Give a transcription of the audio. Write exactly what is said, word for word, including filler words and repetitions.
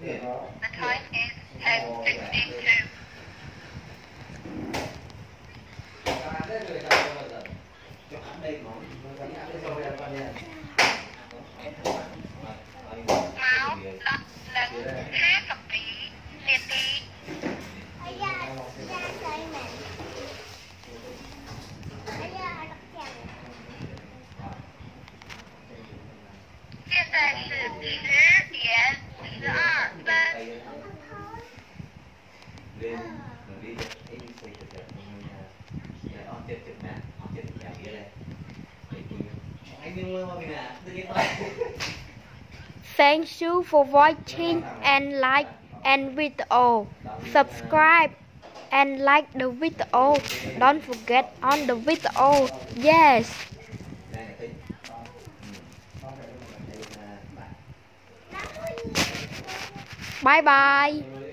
The time is ten fifty-two. Máu lật lần hai cặp vị liệt đi. Hiện tại là十点十二分。 Thank you for watching and like and video. Subscribe and like the video. Don't forget on the video. Yes. Bye bye.